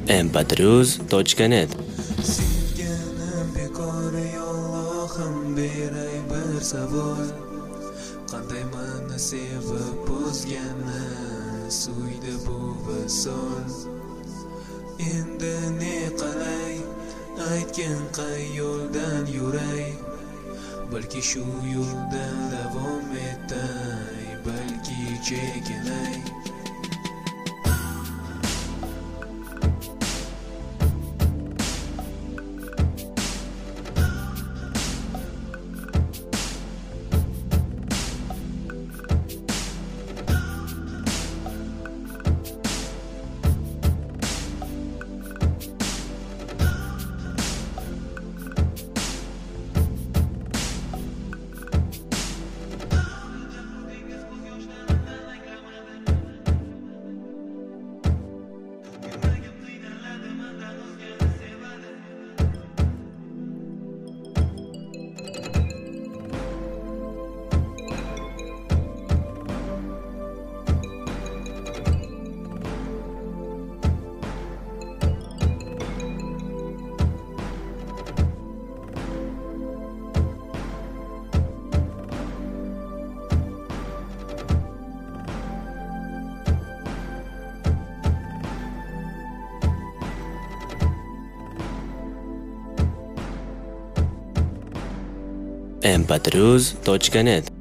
mp3.net. Sevganim bekor Allohim beray bir savol. Qanday meni sevib buzgani suydi bu visol. Endi ne qilay, aytgin qay yo'ldan yuray. Balki shu yo'ldan davom etay, balki chekinay. mp3.net.